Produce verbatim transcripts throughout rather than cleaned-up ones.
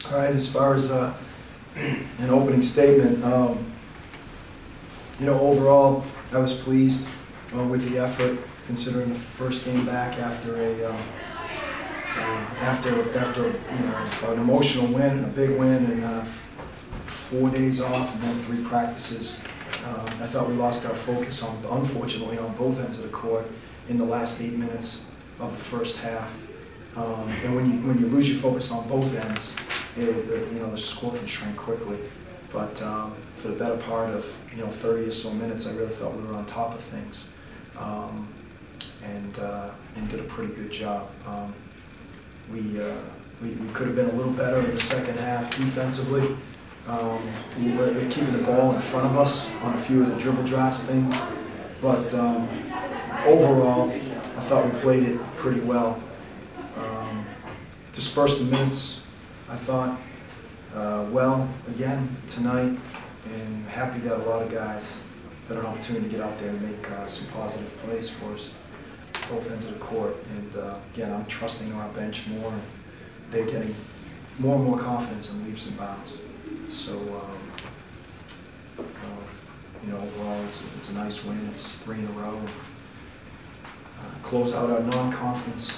All right, as far as uh, an opening statement, um, you know, overall, I was pleased uh, with the effort, considering the first game back after a uh, uh, after after you know an emotional win and a big win and uh, f four days off and then three practices. Um, I thought we lost our focus on, unfortunately, on both ends of the court in the last eight minutes of the first half. Um, and when you when you lose your focus on both ends, it, it, you know the score can shrink quickly. But um, for the better part of you know thirty or so minutes, I really thought we were on top of things, um, and uh, and did a pretty good job. Um, we, uh, we we could have been a little better in the second half defensively. Um, we were keeping the ball in front of us on a few of the dribble drafts things, but um, overall, I thought we played it pretty well. Um, dispersed the minutes, I thought, uh, well, again, tonight, and happy that a lot of guys got an opportunity to get out there and make uh, some positive plays for us, both ends of the court. And uh, again, I'm trusting our bench more, and they're getting more and more confidence in leaps and bounds. So, um, uh, you know, overall, it's, it's a nice win. It's three in a row. Uh, close out our non-conference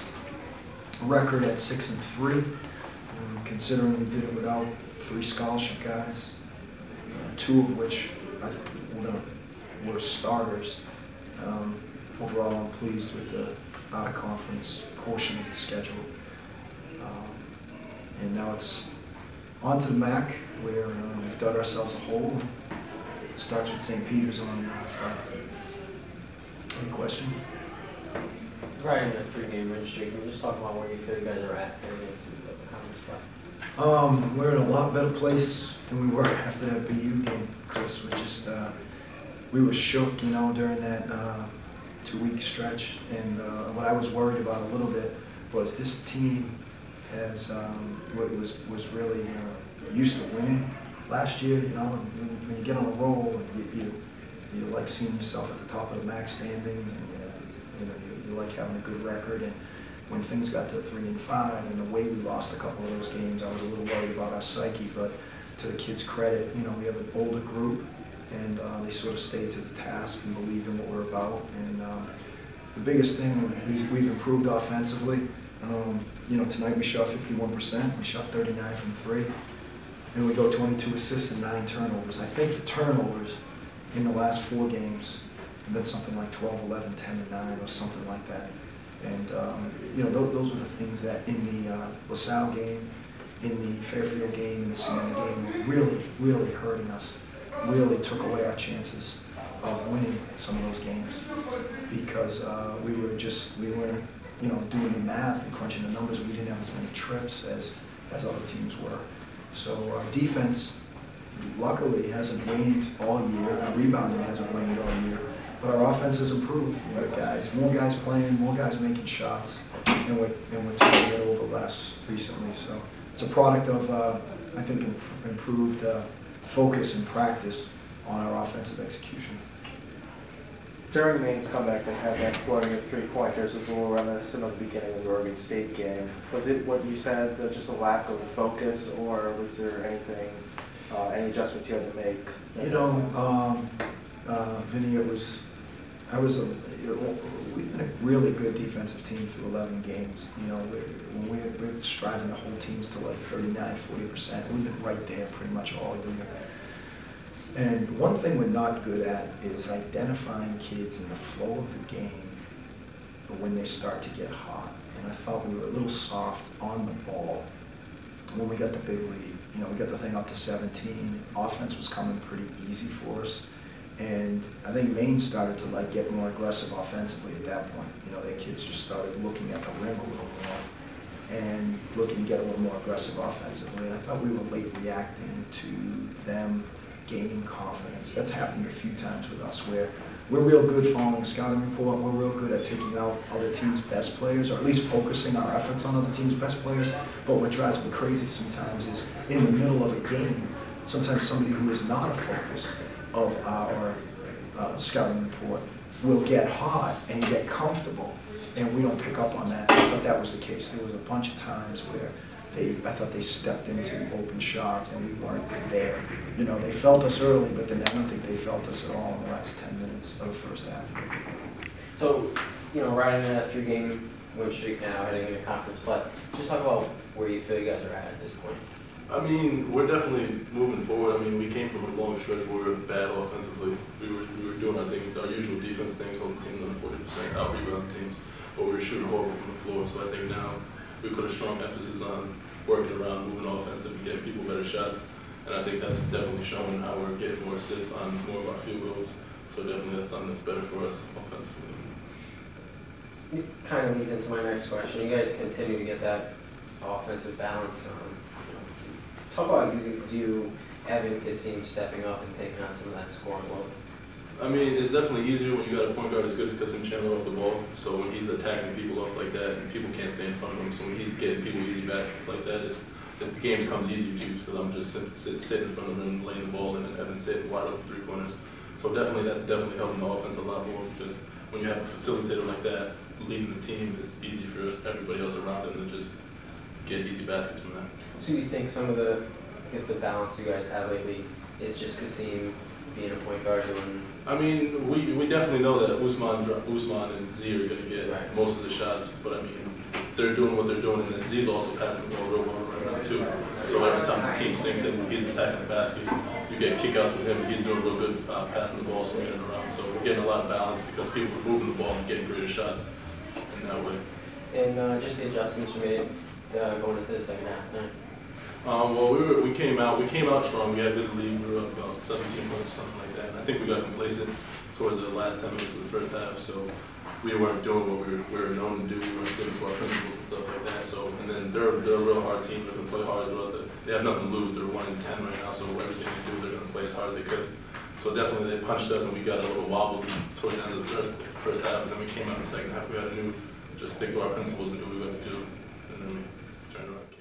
record at six and three, um, considering we did it without three scholarship guys, uh, two of which I th were, gonna, were starters. Um, overall, I'm pleased with the out-of-conference portion of the schedule. Um, and now it's on to the M A C, where uh, we've dug ourselves a hole. It starts with Saint Peter's on uh, Friday. Any questions? Right in the three-game win streak, can you just talk about where you feel you guys are at heading into the conference play? Um, we're in a lot better place than we were after that B U game, Chris. We just uh, we were shook, you know, during that uh, two-week stretch, and uh, what I was worried about a little bit was this team has um, was was really uh, used to winning last year. You know, when, when you get on a roll, you, you you like seeing yourself at the top of the M A C standings, and uh, you know you, you like having a good record. And when things got to three and five, and the way we lost a couple of those games, I was a little worried about our psyche. But to the kids' credit, you know, we have an older group, and uh, they sort of stayed to the task and believe in what we're about. And um, the biggest thing is we've improved offensively. Um, you know, tonight we shot fifty-one percent. We shot thirty-nine from three, and we go twenty-two assists and nine turnovers. I think the turnovers in the last four games have been something like twelve, eleven, ten, and nine, or something like that. And um, you know, th those were the things that in the uh, LaSalle game, in the Fairfield game, in the Siena game, were really, really hurting us. Really took away our chances of winning some of those games because uh, we were just we were. you know, doing the math and crunching the numbers. We didn't have as many trips as, as other teams were. So our defense, luckily, hasn't waned all year. Our rebounding hasn't waned all year. But our offense has improved. We got guys, more guys playing, more guys making shots, and we're, and we're turning it over less recently. So it's a product of, uh, I think, imp improved uh, focus and practice on our offensive execution. During Maine's comeback, they had that flurry of three-pointers. It was a little reminiscent of the beginning of the Oregon State game. Was it what you said, uh, just a lack of focus, or was there anything, uh, any adjustments you had to make? You know, um, uh, Vinny, it was, I was a, we've been a really good defensive team through eleven games. You know, we, when we're, we're striving to hold teams to like thirty-nine, forty percent, we've been right there pretty much all year. And one thing we're not good at is identifying kids in the flow of the game when they start to get hot. And I thought we were a little soft on the ball when we got the big lead. You know, we got the thing up to seventeen. Offense was coming pretty easy for us. And I think Maine started to like get more aggressive offensively at that point. You know, their kids just started looking at the rim a little more and looking to get a little more aggressive offensively. And I thought we were late reacting to them gaining confidence. That's happened a few times with us where we're real good following a scouting report. We're real good at taking out other teams' best players, or at least focusing our efforts on other teams' best players. But what drives me crazy sometimes is in the middle of a game, sometimes somebody who is not a focus of our uh, scouting report will get hot and get comfortable, and we don't pick up on that. I thought that was the case. There was a bunch of times where they, I thought they stepped into open shots and we weren't there. You know, they felt us early, but then I don't think they felt us at all in the last ten minutes of the first half. So, you know, riding a three-game win streak now, heading into conference play, just talk about where you feel you guys are at at this point. I mean, we're definitely moving forward. I mean, we came from a long stretch where we were bad offensively. We were, we were doing our things, our usual defense things, holding teams under forty percent, out-rebound teams, but we were shooting horrible from the floor. So I think now we put a strong emphasis on working around, moving offensive, and getting people better shots. And I think that's definitely showing how we're getting more assists on more of our field goals. So definitely that's something that's better for us offensively. It kind of leads into my next question. You guys continue to get that offensive balance. Um, you know, talk about you, you having his team stepping up and taking on some of that scoring load. I mean, it's definitely easier when you got a point guard as good as Kassim Chandler off the ball. So when he's attacking people off like that, and people can't stay in front of him. So when he's getting people easy baskets like that, it's the game becomes easier to use because I'm just sitting sit, sit in front of him, laying the ball, and then having sit wide open three pointers. So definitely, that's definitely helping the offense a lot more because when you have a facilitator like that leading the team, it's easy for everybody else around him to just get easy baskets from that. So you think some of the, I guess the balance you guys have lately is just Kassim being a point guard doing? I mean, we, we definitely know that Usman, Usman and Z are going to get right. most of the shots, but I mean, they're doing what they're doing, and then Z's also passing the ball real well right now too. So every time the team sinks in, he's attacking the basket. You get kickouts with him. He's doing real good uh, passing the ball, swinging it around. So we're getting a lot of balance because people are moving the ball and getting greater shots in that way. And uh, just the adjustments you made uh, going into the second half tonight. Um, well, we were we came out we came out strong. We had a good lead. We were up about seventeen points, something like that. And I think we got complacent towards the last ten minutes of the first half. So we weren't doing what we were, we were known to do. We weren't sticking to our principles and stuff like that. So and then they're they're a real hard team. They're gonna play hard throughout the. They have nothing to lose. They're one in ten right now. So everything they do, they're gonna play as hard as they could. So definitely they punched us and we got a little wobbled towards the end of the first first half. And then we came out in the second half. We had to new just stick to our principles and do what we got to do. And then we turned around.